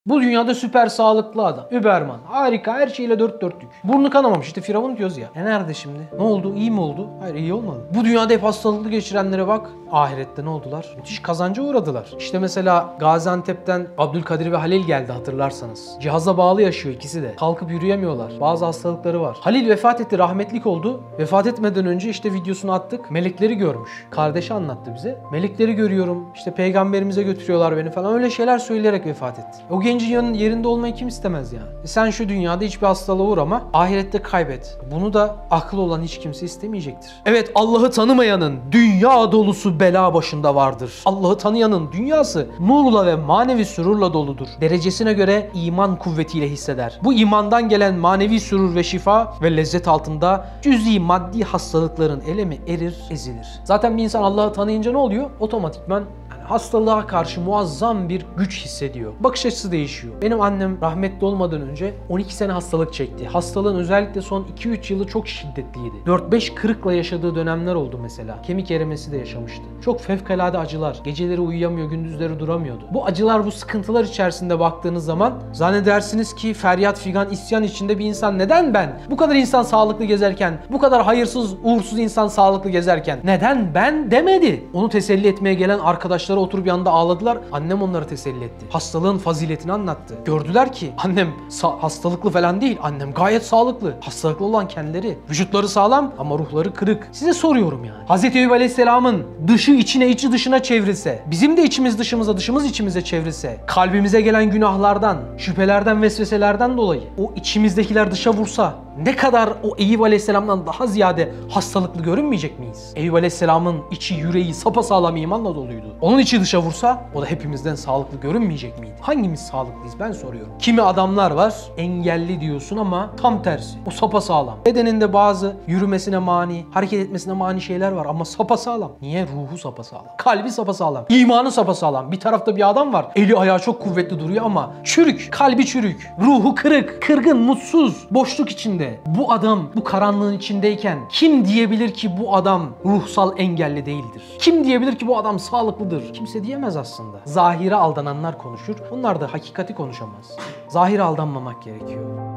Bu dünyada süper sağlıklı adam. Überman. Harika. Her şeyle dört dörtlük. Burnu kanamamış. İşte Firavun diyoruz ya. Nerede şimdi? Ne oldu? İyi mi oldu? Hayır, iyi olmadı. Bu dünyada hep hastalıklı geçirenlere bak. Ahirette ne oldular? Müthiş kazanca uğradılar. İşte mesela Gaziantep'ten Abdülkadir ve Halil geldi hatırlarsanız. Cihaza bağlı yaşıyor ikisi de. Kalkıp yürüyemiyorlar. Bazı hastalıkları var. Halil vefat etti. Rahmetlik oldu. Vefat etmeden önce işte videosunu attık. Melekleri görmüş. Kardeşi anlattı bize. Melekleri görüyorum. İşte peygamberimize götürüyorlar beni falan. Öyle şeyler söyleyerek vefat etti. O gencin yerinde olmayı kim istemez yani? Sen şu dünyada hiçbir hastalığa uğrama, ahirette kaybet. Bunu da aklı olan hiç kimse istemeyecektir. Evet, Allah'ı tanımayanın dünya dolusu bela başında vardır. Allah'ı tanıyanın dünyası nurla ve manevi sürurla doludur. Derecesine göre iman kuvvetiyle hisseder. Bu imandan gelen manevi sürur ve şifa ve lezzet altında cüz'i maddi hastalıkların elemi erir, ezilir. Zaten bir insan Allah'ı tanıyınca ne oluyor? Otomatikman hastalığa karşı muazzam bir güç hissediyor. Bakış açısı değişiyor. Benim annem rahmetli olmadan önce 12 sene hastalık çekti. Hastalığın özellikle son 2-3 yılı çok şiddetliydi. 4-5 kırıkla yaşadığı dönemler oldu mesela. Kemik erimesi de yaşamıştı. Çok fevkalade acılar. Geceleri uyuyamıyor, gündüzleri duramıyordu. Bu acılar, bu sıkıntılar içerisinde baktığınız zaman zannedersiniz ki feryat figan, isyan içinde bir insan. Neden ben? Bu kadar insan sağlıklı gezerken, bu kadar hayırsız, uğursuz insan sağlıklı gezerken neden ben demedi? Onu teselli etmeye gelen arkadaşları oturup yanında ağladılar. Annem onları teselli etti. Hastalığın faziletini anlattı. Gördüler ki annem hastalıklı falan değil. Annem gayet sağlıklı. Hastalıklı olan kendileri. Vücutları sağlam ama ruhları kırık. Size soruyorum yani. Hz. Eyüp Aleyhisselam'ın dışı içine, içi dışına çevrilse, bizim de içimiz dışımıza, dışımız içimize çevrilse, kalbimize gelen günahlardan, şüphelerden, vesveselerden dolayı o içimizdekiler dışa vursa, ne kadar o Eyüp Aleyhisselam'dan daha ziyade hastalıklı görünmeyecek miyiz? Eyüp Aleyhisselam'ın içi, yüreği sapasağlam imanla doluydu. Onun içi dışa vursa o da hepimizden sağlıklı görünmeyecek miydi? Hangimiz sağlıklıyız ben soruyorum. Kimi adamlar var, engelli diyorsun ama tam tersi. O sapasağlam. Bedeninde bazı yürümesine mani, hareket etmesine mani şeyler var ama sapasağlam. Niye? Ruhu sapasağlam. Kalbi sapasağlam. İmanı sapasağlam. Bir tarafta bir adam var. Eli ayağı çok kuvvetli duruyor ama çürük. Kalbi çürük. Ruhu kırık. Kırgın, mutsuz. Boşluk içinde. Bu adam bu karanlığın içindeyken kim diyebilir ki bu adam ruhsal engelli değildir? Kim diyebilir ki bu adam sağlıklıdır? Kimse diyemez aslında. Zahire aldananlar konuşur. Onlar da hakikati konuşamaz. Zahire aldanmamak gerekiyor.